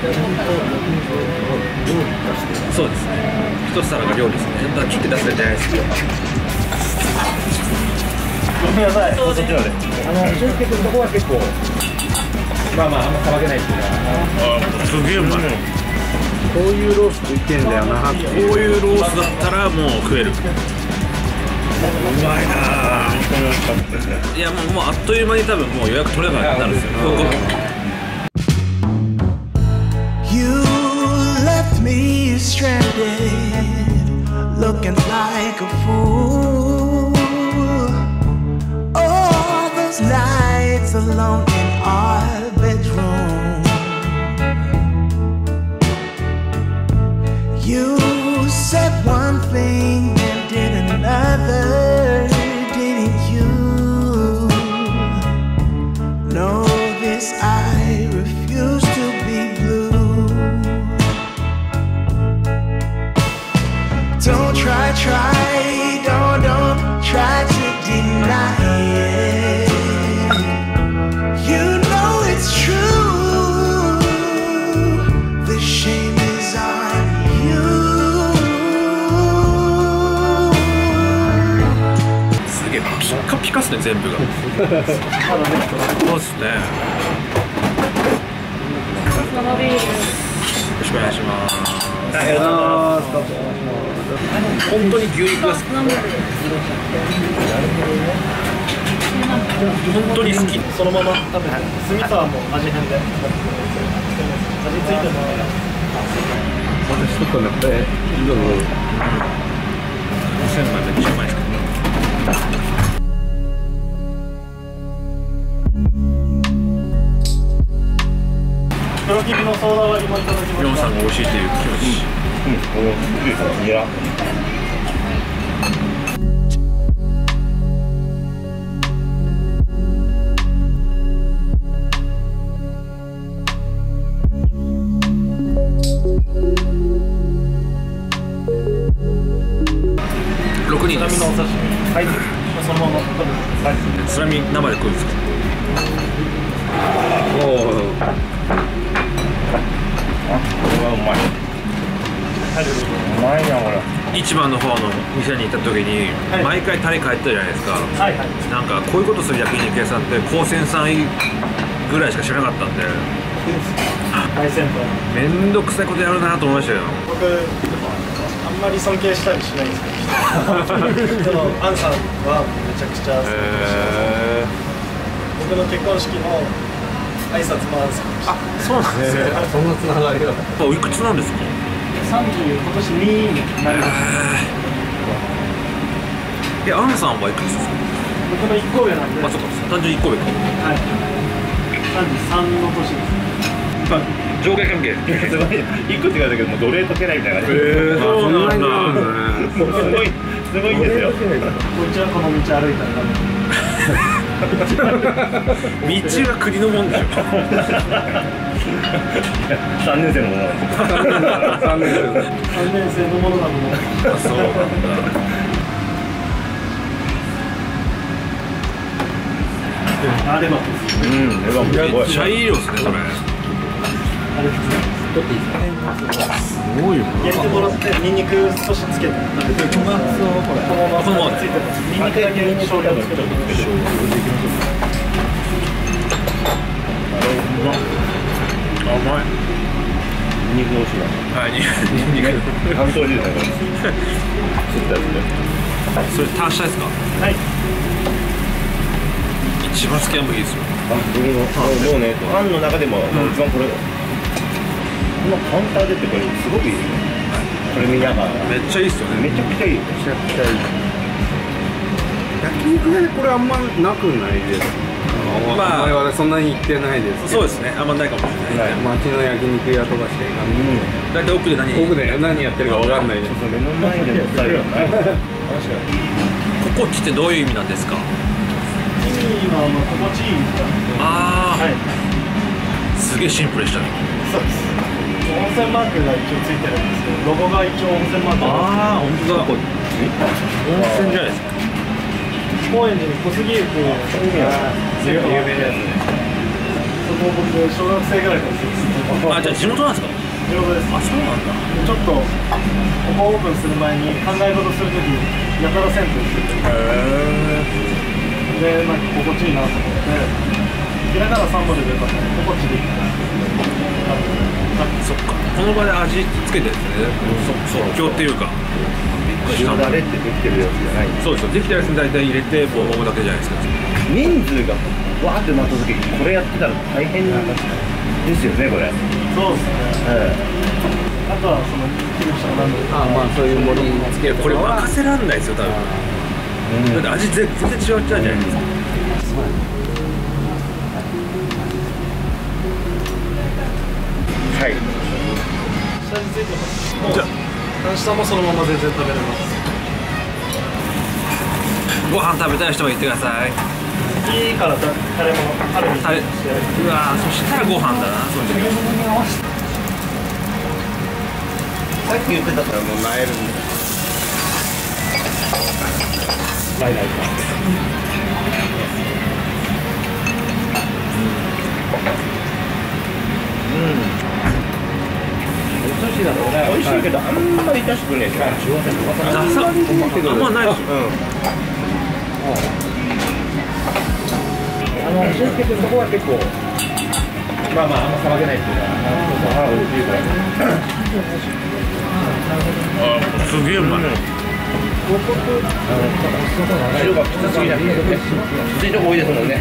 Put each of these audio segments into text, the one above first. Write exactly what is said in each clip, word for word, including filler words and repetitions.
そうですね。一皿が料理ですね。だから切って出すんじゃないですか。 ごめんなさい。そっちので。あの俊介君のとこは結構まあまああんまさばけないっていうか。 あ、すげえうまい。 こういうロース食いてんだよな。こういうロースだったらもう食える。うまいなぁ。いやもう、もうあっという間に多分もう予約取れなくなるんですよ。 You left me stranded, looking like a fool. All those nights alone in our bedroom. You said one thing and did another, didn't you? Know this, I refuse to be blue. Don't try, try, don't, don't try to deny it. You know it's true. The shame is on you. すげえピッカピカっすね、全部が。そうですね。よろしくお願いします。ありがとうございます。本当に牛肉が好き。本当に好き。 そのまま食べて。酢味噌はもう味変で。味ついてもらえない。 私とかね、これいいよ。 千枚めっちゃうまいですけど。 黒きびのソーダ割りもいただきました。 ヨンさんが美味しいという気持ち。 うん、いいですね。いや。 六人です。 津波のお刺身。はい。そのまま食べてください。 津波生で食うんですか。 おお。 これはうまい。うまいなこれ。 市場の方の店に行った時に、はい、毎回タレ帰ったじゃないですか。はいはい。なんかこういうことする焼肉屋さんって高専さんぐらいしか知らなかったんで。 大先輩。 めんどくさいことやるなと思いましたよ。 僕あんまり尊敬したりしないんですけど、でもアンさんはめちゃくちゃ尊敬してます。僕の結婚式の挨拶もアンさんでした。あ、そうなんですね。 そんなつながりが。 おいくつなんですか。 三十、今年になります。 え、アンさんはいくつですか。 僕の一個上なんで。 あ、そうか、単純に一個上か。 はい。三十三の年です。 まあ、上下関係。 すごい。一個違うだけど、もう奴隷解けないみたいな感じ。 へえ、そうなんだ。 もうすごい、すごいんですよ。こっちはこの道歩いたら。 道は国のもんでしょ。 三年生のものなんです。 三年生。 三年生のものなのも。 あ、そうなんだ。 あれば。 うん、めっちゃいい量ですね、それ。 あれですね。 すごいよ。 焼いてもらって、ニンニク少しつけて。食べて。このままこのままついてます。ニンニクだけに醤油をつけて。 あ、うまい。 ニンニク美味しいな。 はい、ニンニク。 関東人だから。 それターシャですか。 はい。 一番好きな部位ですよ。 あ、僕も、もうね、パンの中でも、一番これ。このカウンターでってこれすごくいいですね。これ見ながら。 めっちゃいいですよね。 めちゃくちゃいい。めちゃくちゃいい。焼肉屋でこれあんまなくないですか。まあ、我々そんなに行ってないです。 そうですね。あんまないかもしれない。 町の焼肉屋とかしか行かない。 大体奥で何奥で何やってるかわかんないです。 目の前でもされるよね。 ここ来てどういう意味なんですか。 意味はまあ心地いい。 ああ。はい。すげえシンプルでしたね。 そうです。温泉マークが一応ついてるんですけど、ロゴが一応温泉マーク。 ああ、本当だ。温泉じゃないですか。 高円寺に小杉湯っていう海が有名なやつで、そこを僕小学生ぐらいからずっとあ、じゃあ地元なんですか？ 地元です。 あ、そうなんだ。 ちょっとここオープンする前に考え事するときやたら銭湯行ってて、でなんか心地いいなと思ってだからさんぼで出たんで心地でいいな。 そっか、この場で味つけてるんですね。即興っていうか塩だれってできてるやつじゃない。 そうですよ、できたやつに大体入れてもう揉むだけじゃないですか。 人数がわーってなった時にこれやってたら大変ですよね、これ。 そうですね、 えあとはその木の下が何度かあまあそういう盛りつけるこれ任せらんないですよ多分。だって味全然違っちゃうじゃないですか。 はい。 下についてます。じゃあ下もそのまま全然食べれます。 ご飯食べたい人は言ってください。 いいからタレもタレにして。 うわー、そしたらご飯だな。その時さっき言ってたからもうなえるんだ。ないないか。うん。お寿司だろうね。美味しいけど、あんまり出してくれないでしょ。 あんまないでしょ。 あの、俊介君のとこは結構、まあまあ、あんま騒げないっていうか、ああ、美味しいから。 あ、すげえうまい。 汁がきつすぎなくてね、きついとこ多いですもんね。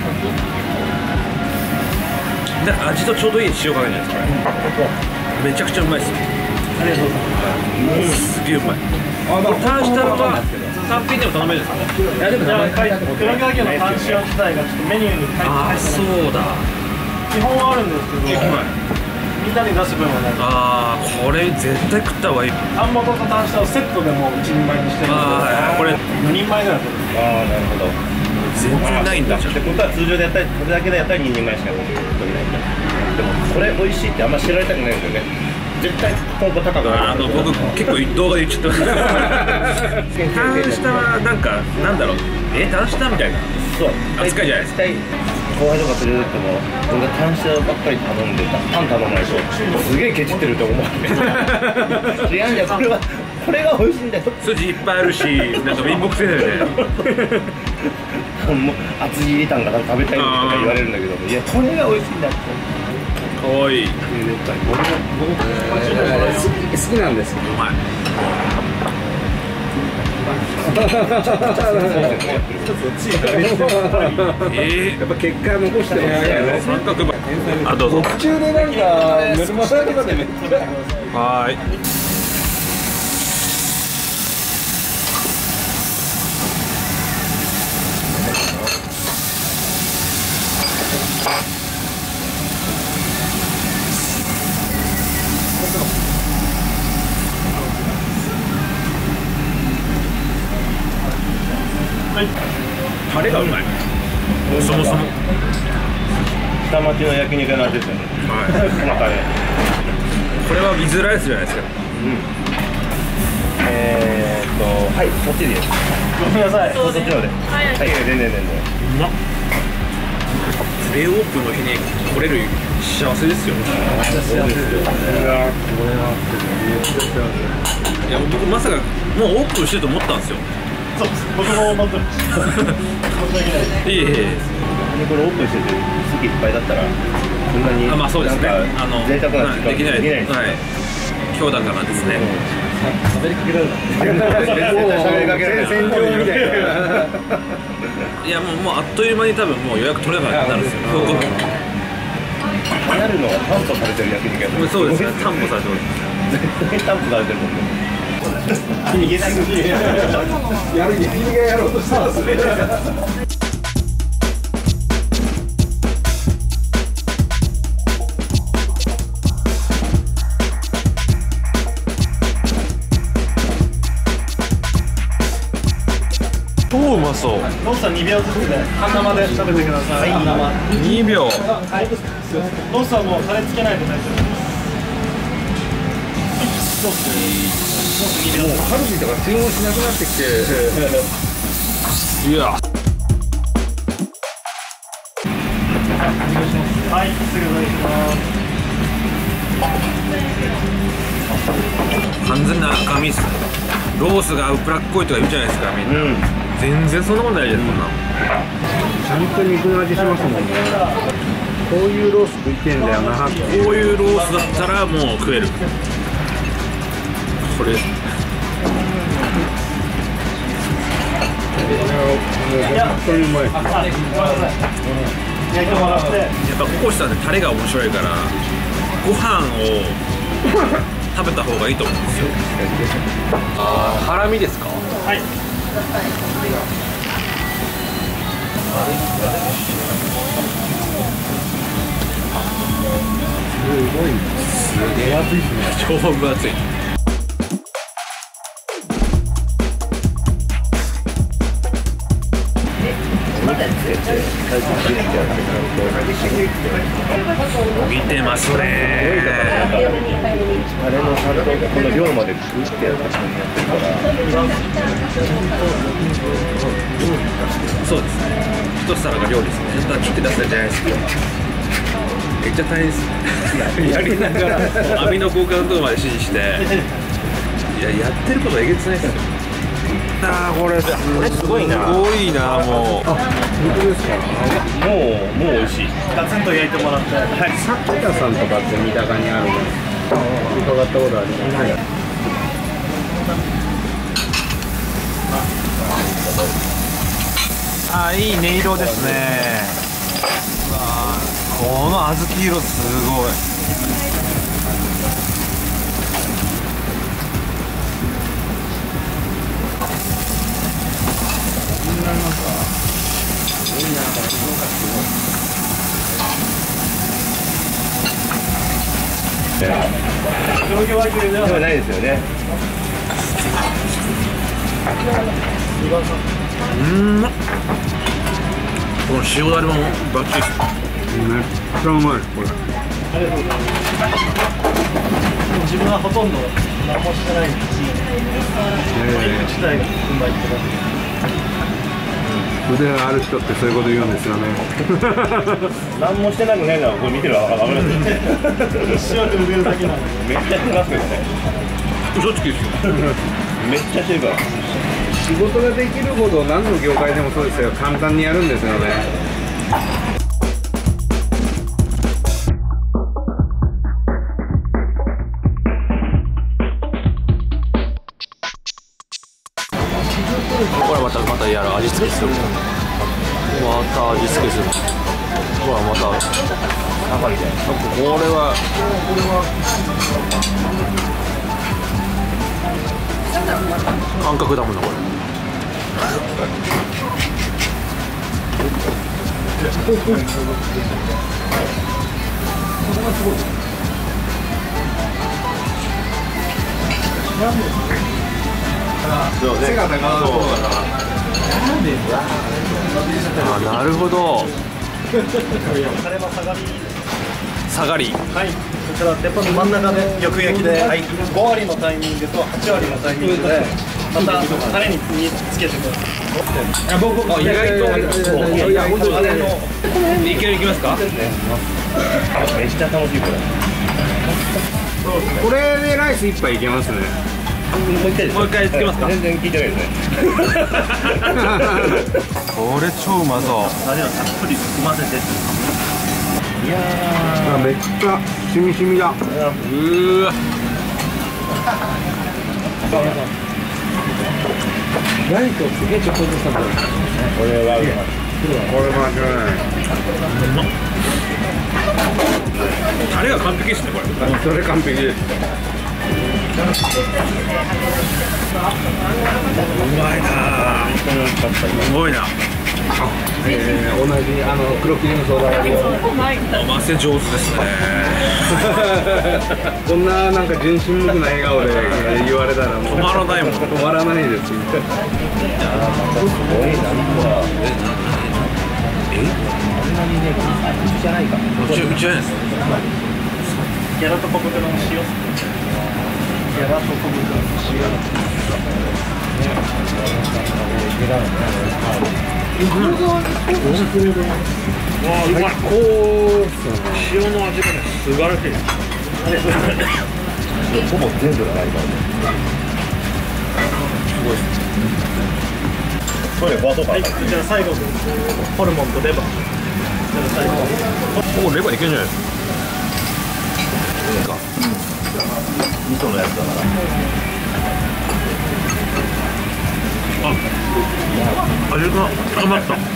で、味とちょうどいい塩加減じゃないですか。めちゃくちゃうまいです。 ありがとうございます。 すげえうまい。これタンしたのは単品でも頼めるんですかね。 いやでもじゃあ黒毛和牛のタン塩自体がちょっとメニューに書いてああ、そうだ。 基本はあるんですけど、みんなに出す分はない。 ああ、これ絶対食った方がいい。 タン元とタン下をセットでもう一人前にしてるので、 ああ、これよにんまえぐらいだと思う。 ああ、なるほど。 全然ないんだじゃん。 ってことは通常でやったり、これだけでやったらににんまえしか取れないんだ。でもこれ美味しいってあんま知られたくないんですよね。絶対ポンポ高くなる。 あの僕結構動画で言っちゃってます。タン下はなんかなんだろう、えタン下みたいなそう扱いじゃないですか。 絶対後輩とか連れてっても俺がタン下ばっかり頼んでタン頼まないとすげえケチってると思われて違うんだよ、これはこれが美味しいんだよ。 筋いっぱいあるし、なんか貧乏くせえだよね。 もう厚切りタンが食べたいとか言われるんだけど、いやこれが美味しいんだって。 かわいい。 僕好きなんですけどうまい。ええ、 やっぱ結果残してますね。 三角バあ、どうぞ。 途中でなんかメルマガとかでめっちゃはーい。タレがうまい。そもそも。 下町の焼肉の味ですよね。 はい。 このタレ。 これはウィズライスじゃないですか。 えーっとはいそっちでいいです。 ごめんなさい。 そっちので。はい、全然全然。 うまっ。プレオープンの日に来れる幸せですよ。 そうですよ。 いや僕まさかもうオープンしてると思ったんですよ。 そうです。僕も思ってました。申し訳ない。 いえいえ。 これオープンしてて席いっぱいだったらそんなにあ、まあそうですね。 なんかあの贅沢な時間できないできないです。 はい。今日だからですね。 喋りかけられた。喋りかけられた。 戦場みたいな。 いやもうもうあっという間に多分もう予約取れなくなるんですよ。 やるのは担保されてる焼肉やつ。 そうですね。担保されてます。 絶対担保されてるもんね。逃げない。 やる焼肉がやろうとしたんですね。 超うまそう。 ロースはにびょうずつで半生で食べてください。半生。 にびょう。 はい。ロースはもうタレつけないと大丈夫です。ソース。 もうカルビとか注文しなくなってきて。 いや。 はい、すぐお願いします。 完全な赤身っす。ロースが脂っこいとか言うじゃないですかみんな、うん、全然そんなことないじゃん、うん、こんなのちゃんと肉の味しますもんね。こういうロース食いてんだよな。こういうロースだったらもう食える。これ本当にうまい。 やっぱココシさんってタレが面白いからご飯を食べた方がいいと思うんですよ。ああ、ハラミですか？はい。 すごい、すげえ熱いですね。 超分厚い。見てますね。 あれのちゃんとこの量までグッてやってやってるから。 そうですね。一皿が料理ですね。ちょっと切って出せるじゃないですか。めっちゃ大変ですね。やりながら網の交換のとこまで指示して、いややってることえげつないですよ。あーこれすごいな。すごいなもう。あ、本当ですか。 もうもう美味しい。 ガツンと焼いてもらって。はい。 さきたさんとかって三鷹にあるの伺ったことあります。はい。 あーいい音色ですね。うわこの小豆色すごい。 黒毛和牛ではないですよね。 うん。この塩だれもバッチリです。 めっちゃうまいこれ。 ありがとうございます。自分はほとんど何もしてないんです。肉自体がうまいって感じ。 腕がある人ってそういうこと言うんですよね。 何もしてなくないのはこれ見てるわ分かりますよ。 塩で腕だけなんで。 めっちゃしてますけどね。 嘘つきですよ。 めっちゃしてるから。 仕事ができるほど何の業界でもそうですよ。簡単にやるんですよね。 これまたまたやる味付けする。また味付けする。ほらまた。中みたいな。これは。感覚だもんなこれ。 そうね。背が高そうだから。 あ、なるほど。下がり。 はい。こちら鉄板の真ん中でよく焼きで、はい、ご割のタイミングとはち割のタイミングでまたタレにつけてください。 あ、僕あ意外といや本当あれのいけるいきますか？ めっちゃ楽しいこれ。 これでライス一杯いけますね。 もう一回もう一回つけますか？ 全然聞いてないですね。 これ超うまそう。 タレをたっぷり含ませて。 いやーめっちゃしみしみだ。うーわ。 ライトすげえちょっとずつ食べる。 これはうまい。 これ間違いない。 タレが完璧ですねこれ。 それ完璧です。 うまいなぁ。すごいな。 えー、同じあの黒キリのソーダ割りを。 おませ上手ですね。 こんななんか純真無垢な笑顔で言われたらもう止まらないもん。 止まらないです。すごいなんかえ？あんなにね、うちじゃないか。 うちうちじゃないです。 ギャラと小袋の塩。ギャラと小袋の塩。 うん、うわうまい。塩の味がね素晴らしい。 ほぼ全部がないからね。 すごいですね。 トイレ壊そうか。 はい、こちら最後です。ホルモンとレバー。こちら最後。 おレバーいけるんじゃないですか。 味噌のやつだから。 あ、味が深まった。うん。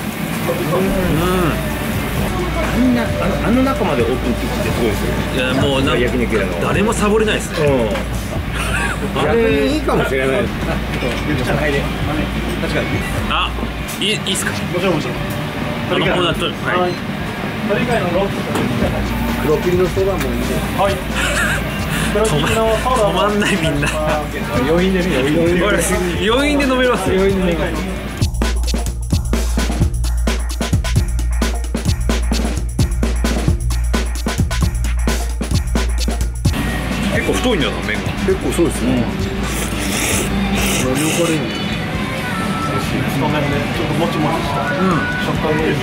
みんなあのあの中までオープンキッチンってすごいですよ。 いやもうなんか焼肉屋の。 誰もサボれないですね。 うん。 逆にいいかもしれない。 ゆきちゃん入れ。確かに。 あ、いいいいっすか。 もちろんもちろん。 あのコーナーと、 は。 はい鳥貝のロースト。 黒ピリのそばもいいね。 はい。黒止まピリのパウダー止まんないみんな。 余韻でね、余韻で。 これ余韻で飲めますよ。 余韻でね。 結構太いんだよな麺が。 結構そうですね。何をこれに。 太麺でちょっともちもちした食感がいいです。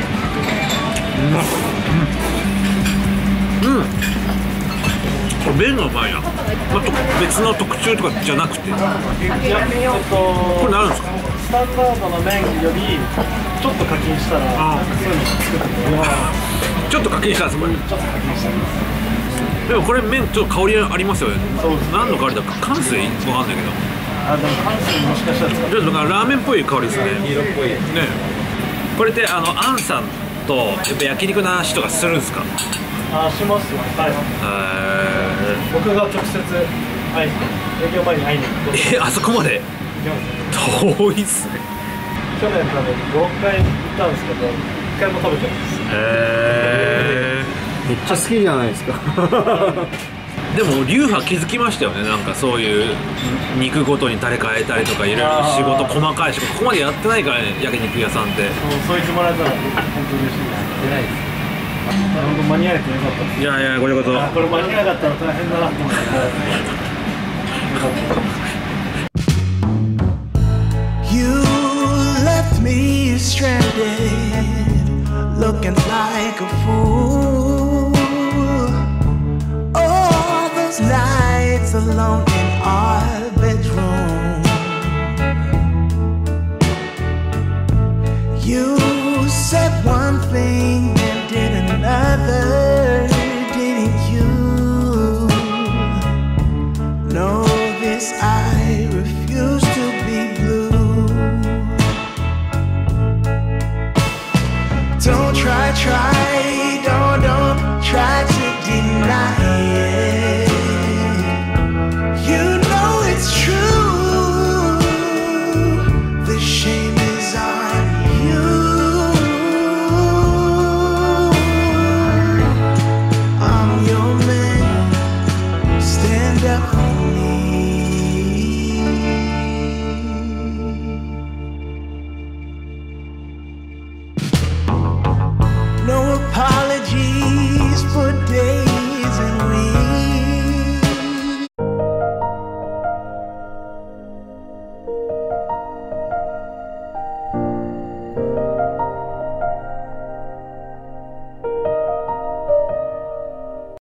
うん。これ麺がうまいな。まあ、と別の特徴とかじゃなくて。 いや、えっとこれ何ですか。 スタンダードの麺よりちょっと課金したらあそういうの作ってくれる。 ちょっと課金したんですこれ。 ちょっと課金したんです。 でもこれ麺ちょっと香りありますよね。 そうです。 何の香りだか関西わかんないけど。 あ、でも関西もしかしたら使ってちょっとなんかラーメンっぽい香りですね。 色っぽい。 ね。これってあのアンさんとやっぱ焼肉の話とかするんですか。 あ、しますよ。はい。 え僕が直接はい営業前に会いに行く。 ー、えあそこまで行きます。 遠いっすね。 去年多分ご、ろっかい行ったんですけど、いっかいも食べてないです。 へめっちゃ好きじゃないですか。 でも流派気づきましたよね。なんかそういう肉ごとにタレ変えたりとかいろいろ仕事細かい仕事ここまでやってないからね焼肉屋さんって。 そう、そう言ってもらえたら本当に嬉しいです。出ないです。なるほど、間に合えてよかったです。 いやいやこれこそ。 あ、これ間に合わなかったら大変だなと思って。よかったです。 You left me stranded, looking like a fool. All those nights alone in our bedroom. You said one thing